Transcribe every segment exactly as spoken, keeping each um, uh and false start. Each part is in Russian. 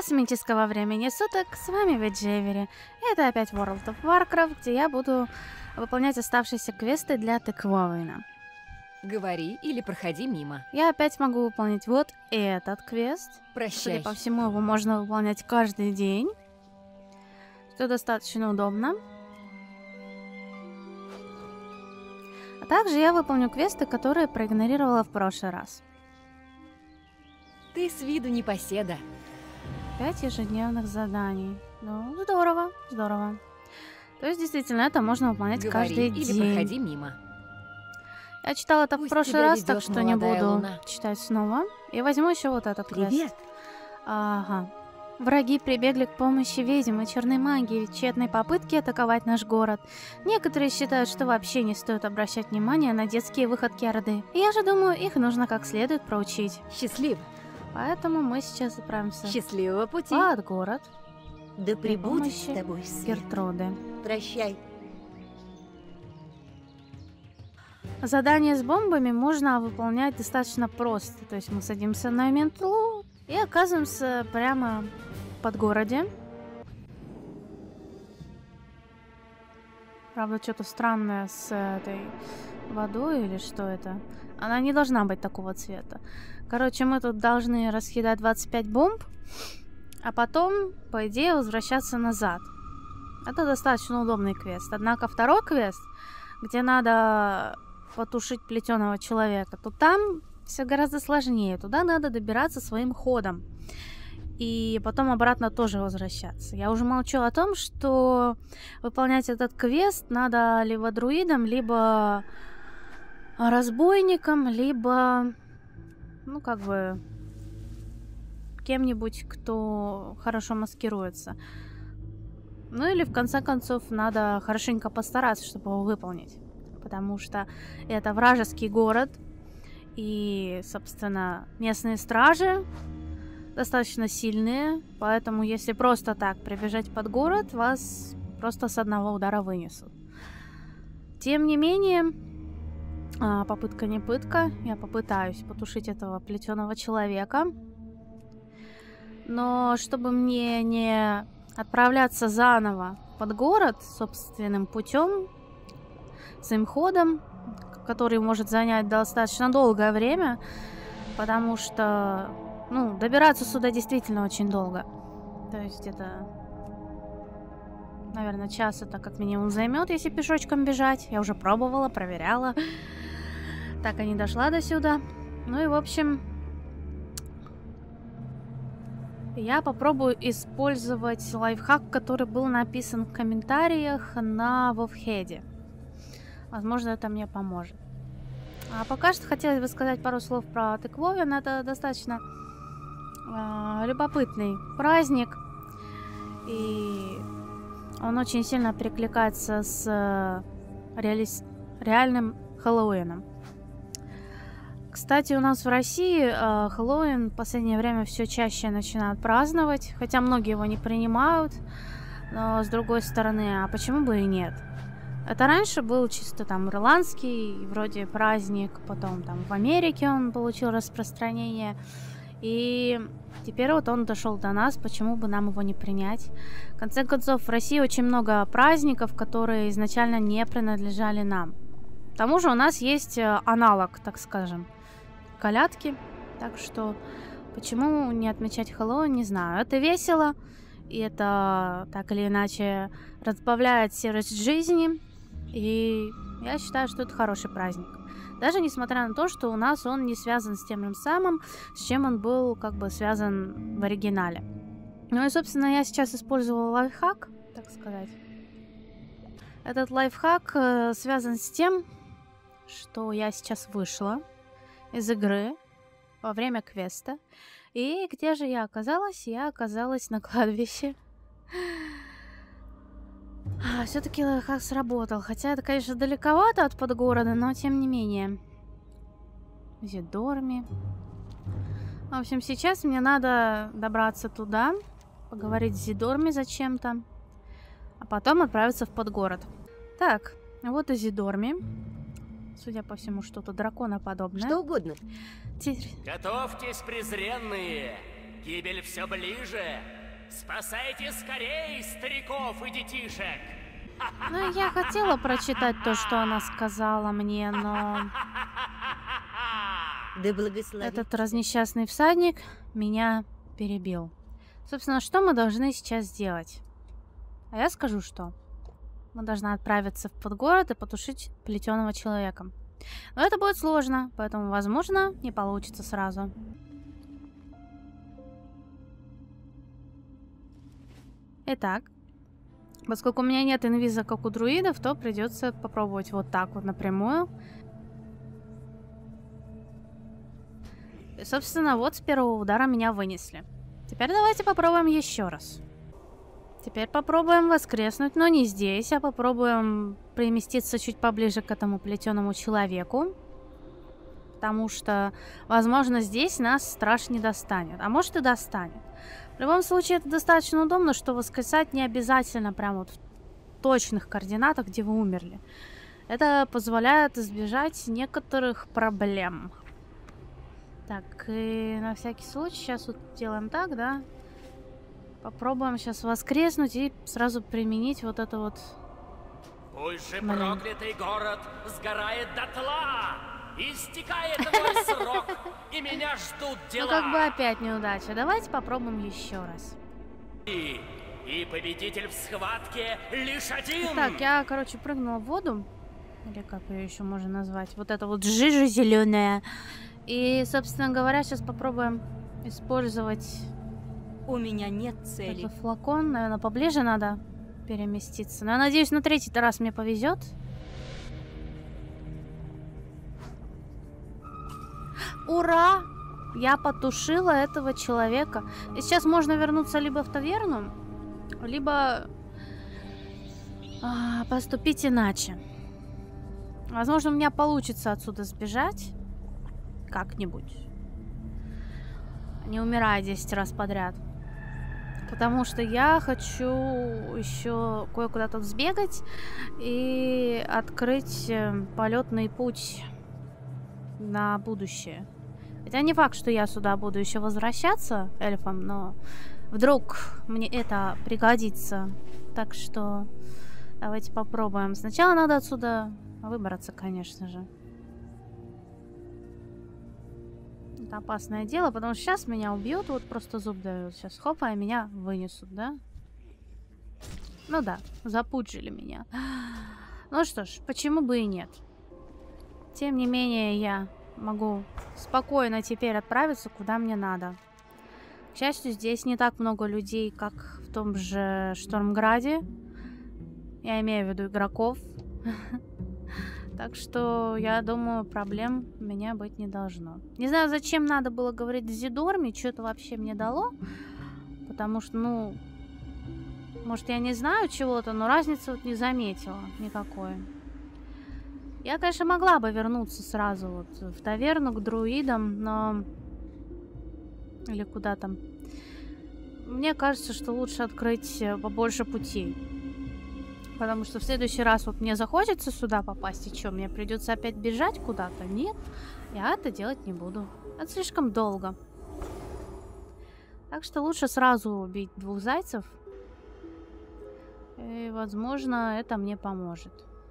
космического времени суток, с вами Веджевери. Это опять World of Warcraft, где я буду выполнять оставшиеся квесты для тыквовина. Говори или проходи мимо. Я опять могу выполнить вот этот квест. Прощай. Судя по всему, его можно выполнять каждый день, что достаточно удобно. А также я выполню квесты, которые проигнорировала в прошлый раз. Ты с виду непоседа. Пять ежедневных заданий. Ну, здорово, здорово. То есть, действительно, это можно выполнять Говори каждый или день. проходи мимо. Я читала это Пусть в прошлый тебя раз, ведёт так что не молодая буду луна. читать снова. И возьму еще вот этот квест. Привет. Ага. Враги прибегли к помощи ведьм и черной магии в тщетной попытке атаковать наш город. Некоторые считают, что вообще не стоит обращать внимание на детские выходки Орды. Я же думаю, их нужно как следует проучить. Счастливо. Поэтому мы сейчас отправимся Счастливого пути. под город. Да пребудет помощи с тобой свет. Гертруды. Прощай. Задание с бомбами можно выполнять достаточно просто. То есть мы садимся на метлу и оказываемся прямо под городе. Правда, что-то странное с этой водой или что это? Она не должна быть такого цвета. Короче, мы тут должны раскидать двадцать пять бомб, а потом, по идее, возвращаться назад. Это достаточно удобный квест. Однако второй квест, где надо потушить плетеного человека, то там все гораздо сложнее. Туда надо добираться своим ходом. И потом обратно тоже возвращаться. Я уже молчу о том, что выполнять этот квест надо либо друидом, либо разбойником, либо, ну, как бы, кем-нибудь, кто хорошо маскируется. Ну, или, в конце концов, надо хорошенько постараться, чтобы его выполнить. Потому что это вражеский город, и, собственно, местные стражи достаточно сильные, поэтому если просто так прибежать под город, вас просто с одного удара вынесут. Тем не менее, попытка не пытка, я попытаюсь потушить этого плетеного человека. Но чтобы мне не отправляться заново под город собственным путем, своим ходом, который может занять достаточно долгое время, потому что, ну, добираться сюда действительно очень долго. То есть это, наверное, час это как минимум займет, если пешочком бежать. Я уже пробовала, проверяла. Так и не дошла до сюда. Ну и, в общем, я попробую использовать лайфхак, который был написан в комментариях на Вовхеде. Возможно, это мне поможет. А пока что хотелось бы сказать пару слов про тыквовин. Это достаточно э, любопытный праздник. И он очень сильно перекликается с э, реали... реальным Хэллоуином. Кстати, у нас в России э, Хэллоуин в последнее время все чаще начинают праздновать. Хотя многие его не принимают. Но с другой стороны, а почему бы и нет? Это раньше был чисто там ирландский, вроде праздник, потом там в Америке он получил распространение, и теперь вот он дошел до нас, почему бы нам его не принять? В конце концов, в России очень много праздников, которые изначально не принадлежали нам. К тому же у нас есть аналог, так скажем, колядки, так что почему не отмечать Хэллоуин, не знаю. Это весело, и это так или иначе разбавляет серость жизни. И я считаю, что это хороший праздник. Даже несмотря на то, что у нас он не связан с тем же самым, с чем он был как бы связан в оригинале. Ну и, собственно, я сейчас использовала лайфхак, так сказать. Этот лайфхак э, связан с тем, что я сейчас вышла из игры во время квеста. И где же я оказалась? Я оказалась на кладбище. А, все-таки лайфхак сработал. Хотя это, конечно, далековато от подгорода, но тем не менее. Зидорми. В общем, сейчас мне надо добраться туда, поговорить с Зидорми зачем-то, а потом отправиться в подгород. Так, вот и Зидорми. Судя по всему, что-то драконоподобное. Что угодно. Теперь... Готовьтесь, презренные! Гибель все ближе. Спасайте скорей стариков и детишек. Ну, я хотела прочитать то, что она сказала мне, но Да благословит. этот разнесчастный всадник меня перебил. Собственно, что мы должны сейчас сделать? А я скажу, что. Мы должны отправиться в подгород и потушить плетеного человека. Но это будет сложно, поэтому, возможно, не получится сразу. Итак, поскольку у меня нет инвиза, как у друидов, то придется попробовать вот так вот напрямую. И, собственно, вот с первого удара меня вынесли. Теперь давайте попробуем еще раз. Теперь попробуем воскреснуть, но не здесь, а попробуем переместиться чуть поближе к этому плетеному человеку. Потому что, возможно, здесь нас страж не достанет. А может и достанет. В любом случае, это достаточно удобно, что воскресать не обязательно прям вот в точных координатах, где вы умерли. Это позволяет избежать некоторых проблем. Так, и на всякий случай сейчас вот делаем так, да? Попробуем сейчас воскреснуть и сразу применить вот это вот... Пусть же Блин. проклятый город сгорает дотла! Истекает мой срок, и меня ждут Ну, дела! как бы опять неудача. Давайте попробуем еще раз. И, и победитель в схватке лишь один! Так, я, короче, прыгнула в воду. Или как ее еще можно назвать? Вот это вот жижа зеленая. И, собственно говоря, сейчас попробуем использовать У меня нет цели. этот флакон. Наверное, поближе надо переместиться. Но я надеюсь, на третий раз мне повезет. Ура! Я потушила этого человека. И сейчас можно вернуться либо в таверну, либо а, поступить иначе. Возможно, у меня получится отсюда сбежать. Как-нибудь. Не умирая десять раз подряд. Потому что я хочу еще кое-куда тут сбегать и открыть полетный путь на будущее. Хотя не факт, что я сюда буду еще возвращаться эльфом, но вдруг мне это пригодится. Так что давайте попробуем. Сначала надо отсюда выбраться, конечно же. Это опасное дело, потому что сейчас меня убьют, вот просто зуб дают. Сейчас хопа, и меня вынесут, да? Ну да, запуджили меня. Ну что ж, почему бы и нет? Тем не менее, я могу спокойно теперь отправиться, куда мне надо. К счастью, здесь не так много людей, как в том же Штормграде. Я имею в виду игроков. Так что, я думаю, проблем у меня быть не должно. Не знаю, зачем надо было говорить с Зидорми, что это вообще мне дало. Потому что, ну... Может, я не знаю чего-то, но разницы вот не заметила никакой. Я, конечно, могла бы вернуться сразу вот в таверну к друидам, но... Или куда там. Мне кажется, что лучше открыть побольше путей. Потому что в следующий раз вот мне захочется сюда попасть, и что, мне придется опять бежать куда-то? Нет, я это делать не буду. Это слишком долго. Так что лучше сразу убить двух зайцев. И, возможно, это мне поможет.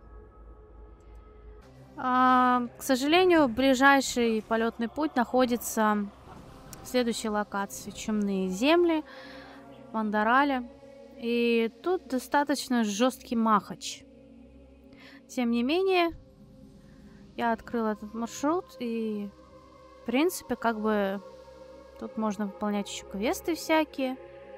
А, к сожалению, ближайший полетный путь находится в следующей локации. Чумные земли, в Андорале. И тут достаточно жесткий махач. Тем не менее, я открыла этот маршрут, и, в принципе, как бы тут можно выполнять еще квесты всякие.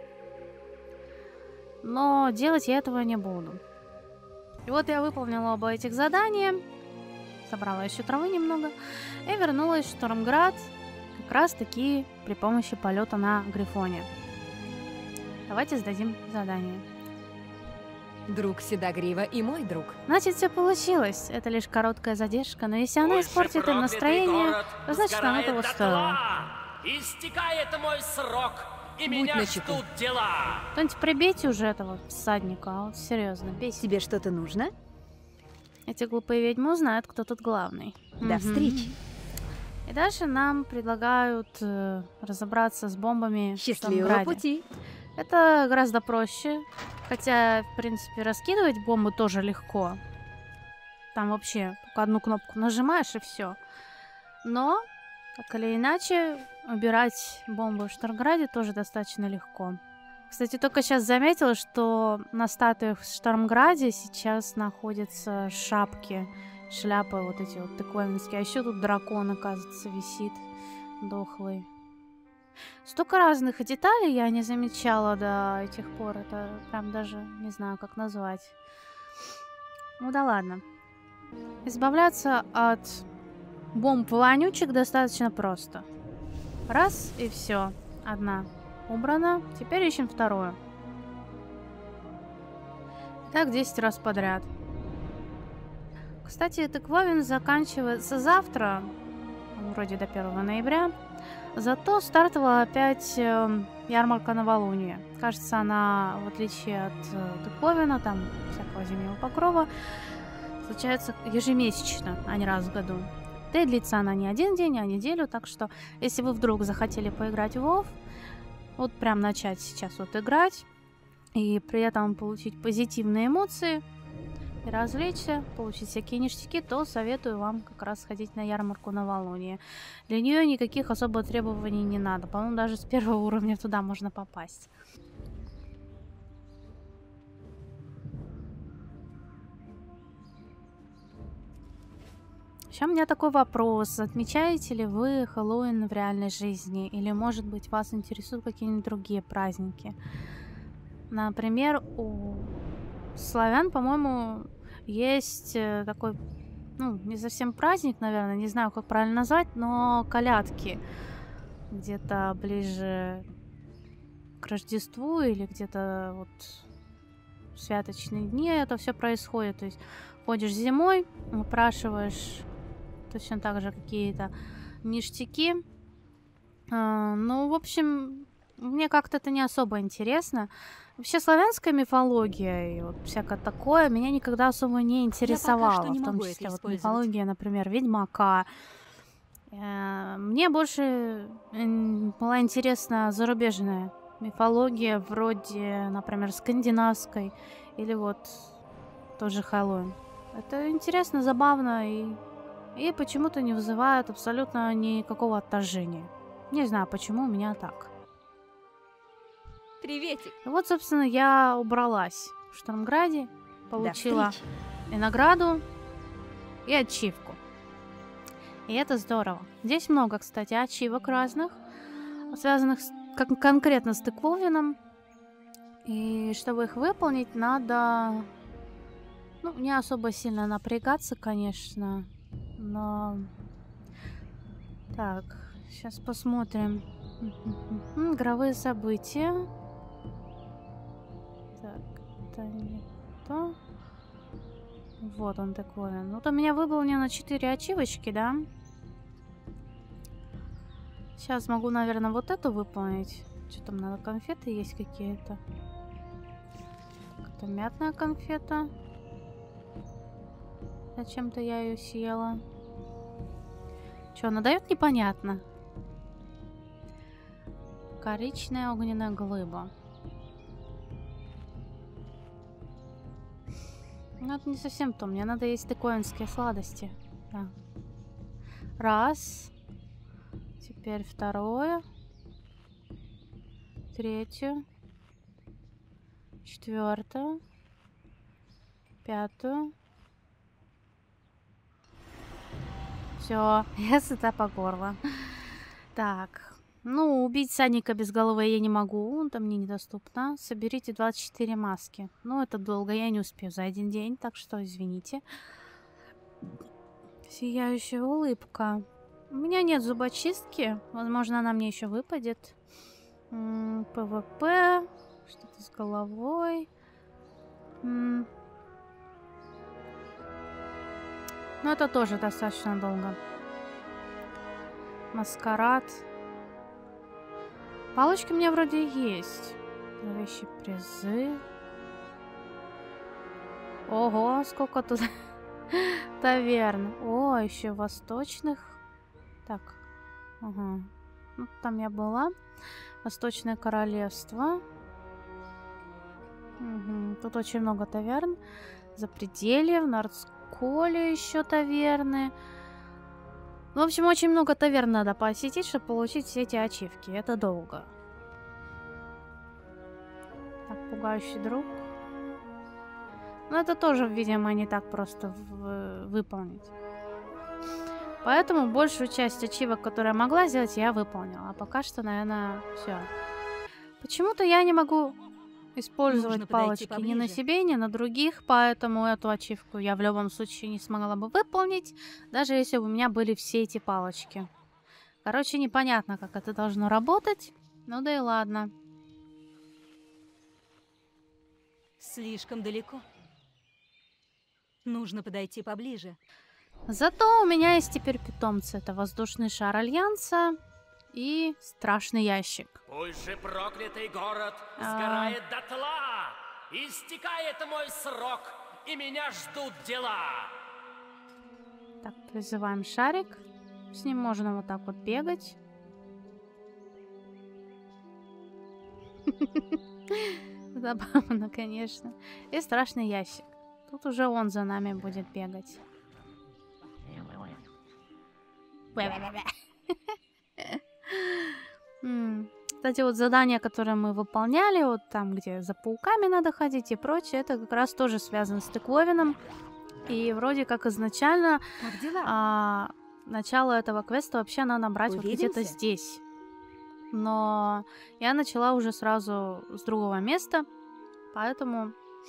Но делать я этого не буду. И вот я выполнила оба этих задания, собрала еще травы немного, и вернулась в Штормград как раз таки при помощи полета на Грифоне. Давайте сдадим задание. Друг Седогрива и мой друг. Значит, все получилось. Это лишь короткая задержка, но если она испортит им настроение, то значит, оно того стоило. Истекает мой срок, и Будь меня начеку. ждут дела. Кто-нибудь прибейте уже этого всадника, а вот серьезно, бейте. Тебе что-то нужно? Эти глупые ведьмы узнают, кто тут главный. До Мгм. встречи. И дальше нам предлагают э, разобраться с бомбами в Счастливого Штормграде. пути. Это гораздо проще. Хотя, в принципе, раскидывать бомбы тоже легко. Там вообще только одну кнопку нажимаешь и все. Но, так или иначе, убирать бомбы в Штормграде тоже достаточно легко. Кстати, только сейчас заметила, что на статуях в Штормграде сейчас находятся шапки, шляпы вот эти вот тыквенские. А еще тут дракон, оказывается, висит дохлый. Столько разных деталей я не замечала до этих пор. Это прям даже не знаю, как назвать. Ну да ладно. Избавляться от бомб-вонючек достаточно просто. Раз и все. Одна убрана. Теперь ищем вторую. Так десять раз подряд. Кстати, тыквовен заканчивается завтра. Вроде до первого ноября. Зато стартовала опять э, ярмарка новолуния. Кажется, она, в отличие от э, тыквовена, там всякого зимнего покрова, случается ежемесячно, а не раз в году. Да и длится она не один день, а неделю. Так что, если вы вдруг захотели поиграть в WoW, вот прям начать сейчас вот играть, и при этом получить позитивные эмоции, и развлечься, получить всякие ништяки, то советую вам как раз сходить на ярмарку новолуния. Для нее никаких особо требований не надо. По-моему, даже с первого уровня туда можно попасть. Еще у меня такой вопрос. Отмечаете ли вы Хэллоуин в реальной жизни? Или, может быть, вас интересуют какие-нибудь другие праздники? Например, у славян, по-моему, есть такой, ну, не совсем праздник, наверное, не знаю, как правильно назвать, но колядки. Где-то ближе к Рождеству или где-то вот в святочные дни это все происходит. То есть ходишь зимой, выпрашиваешь точно так же какие-то ништяки. А, ну, в общем, мне как-то это не особо интересно. Вообще славянская мифология и вот всякое такое меня никогда особо не интересовало. не В том могу числе это вот использовать. мифология, например, Ведьмака. Э, Мне больше м, была интересна зарубежная мифология, вроде, например, скандинавской или вот тоже Хэллоуин. Это интересно, забавно и, и почему-то не вызывает абсолютно никакого отторжения. Не знаю, почему у меня так. Приветик. И вот, собственно, я убралась в Штормграде, получила До встречи. и награду, и ачивку. И это здорово. Здесь много, кстати, ачивок разных, связанных с, кон- конкретно с тыквовином. И чтобы их выполнить, надо, ну, не особо сильно напрягаться, конечно, но... Так, сейчас посмотрим. Мгм, игровые события. Так, это не то. Вот он такой. Вот у меня выполнено четыре ачивочки, да? Сейчас могу, наверное, вот эту выполнить. Что там надо? Конфеты есть какие-то. Это мятная конфета. Зачем-то я ее съела. Что, она дает непонятно. Коричная огненная глыба. Ну, это не совсем то. Мне надо есть тыквенские сладости. Да. Раз. Теперь второе. Третье. Четвертое. Пятую. Все, я сыта по горло. Так. Ну, убить Саника без головы я не могу, это мне недоступно. Соберите двадцать четыре маски. Ну, это долго, я не успею за один день, так что извините. Сияющая улыбка. У меня нет зубочистки, возможно, она мне еще выпадет. М, ПВП, что-то с головой. М. Ну, это тоже достаточно долго. Маскарад. Палочки у меня вроде есть. Зловещие призы. Ого, сколько тут таверн. О, еще восточных Так. Ага. Ну, там я была. Восточное королевство. Угу. Тут очень много таверн. Запределье, в Нордсколе еще таверны. В общем, очень много таверн надо посетить, чтобы получить все эти ачивки. Это долго. Так, пугающий друг. Но это тоже, видимо, не так просто в- выполнить. Поэтому большую часть ачивок, которые я могла сделать, я выполнила. А пока что, наверное, все. Почему-то я не могу использовать Нужно подойти палочки ни на поближе. себе, ни на других, поэтому эту ачивку я в любом случае не смогла бы выполнить, даже если бы у меня были все эти палочки. Короче, непонятно, как это должно работать. Ну да и ладно. Слишком далеко. Нужно подойти поближе. Зато у меня есть теперь питомцы. Это воздушный шар Альянса и страшный ящик. Пусть же проклятый город А. сгорает дотла! Истекает мой срок, и меня ждут дела! Так, призываем шарик. С ним можно вот так вот бегать. Забавно, конечно. И страшный ящик. Тут уже он за нами будет бегать. М, Кстати, вот задания, которые мы выполняли, вот там, где за пауками надо ходить и прочее, это как раз тоже связано с тыквовином. И вроде как изначально Как дела? а, начало этого квеста вообще надо брать вот где-то Увидимся? здесь. Но я начала уже сразу с другого места, поэтому,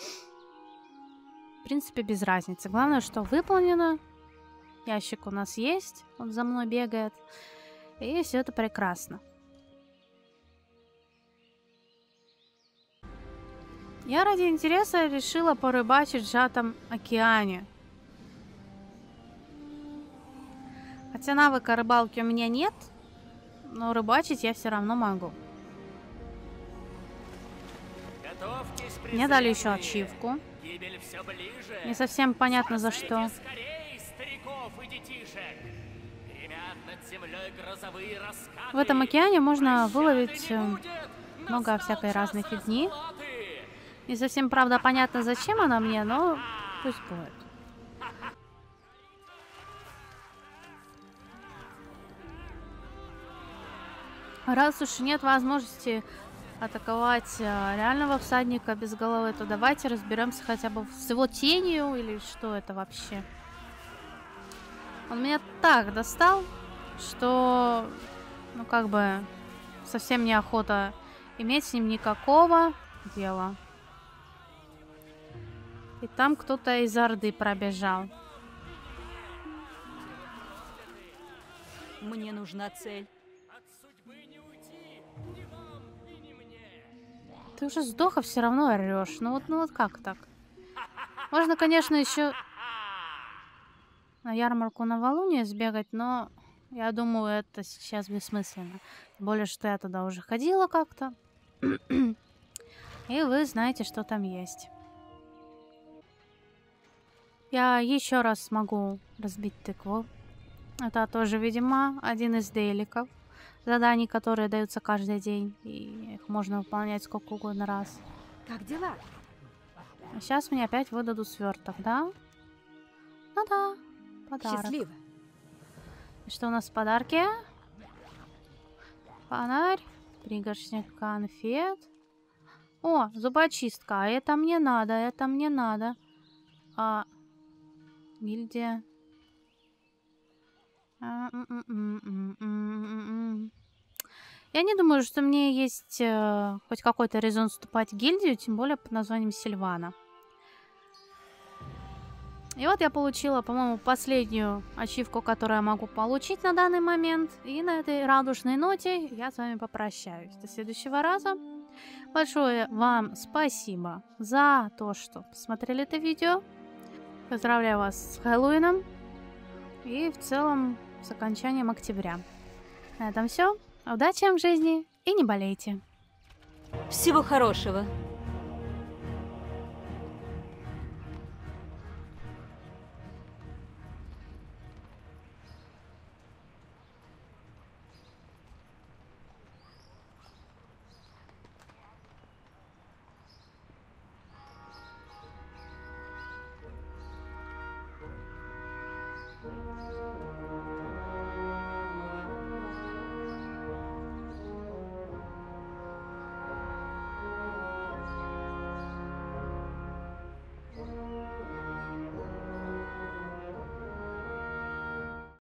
в принципе, без разницы. Главное, что выполнено. Ящик у нас есть, он за мной бегает. И все это прекрасно. Я ради интереса решила порыбачить в сжатом океане. Хотя навыка рыбалки у меня нет, но рыбачить я все равно могу. Готовьтесь, Мне дали еще презренные! ачивку. Гибель все ближе! Не совсем понятно за что. Спасайте скорей стариков и детишек! Гремят над землей грозовые раскаты! В этом океане можно Пощады выловить не э, будет! много Настал всякой час разной фигни. расплаты! Не совсем, правда, понятно, зачем она мне, но пусть будет. Раз уж нет возможности атаковать э, реального всадника без головы, то давайте разберемся хотя бы с его тенью или что это вообще. Он меня так достал, что, ну как бы, совсем неохота иметь с ним никакого дела. И там кто-то из Орды пробежал. Мне нужна цель. От судьбы не уйти ни вам и ни мне! Ты уже сдох, а все равно орешь. Ну вот, ну вот как так? Можно, конечно, еще на ярмарку новолуния сбегать, но я думаю, это сейчас бессмысленно. Тем более, что я туда уже ходила как-то. И вы знаете, что там есть. Я еще раз смогу разбить тыкву. Это тоже, видимо, один из дейликов. Заданий, которые даются каждый день. И их можно выполнять сколько угодно раз. Как дела? А сейчас мне опять выдадут сверток, да? Ну да, подарок. Счастливо. И что у нас в подарке? Фонарь, пригоршня конфет. О, зубочистка. А это мне надо, это мне надо. А, гильдия. А, м, м, м, м, м, м, м. Я не думаю, что мне есть э, хоть какой-то резон вступать в гильдию, тем более под названием Сильвана. И вот я получила, по-моему, последнюю ачивку, которую я могу получить на данный момент. И на этой радужной ноте я с вами попрощаюсь. До следующего раза. Большое вам спасибо за то, что посмотрели это видео. Поздравляю вас с Хэллоуином. И в целом с окончанием октября. На этом все. Удачи вам в жизни и не болейте. Всего хорошего.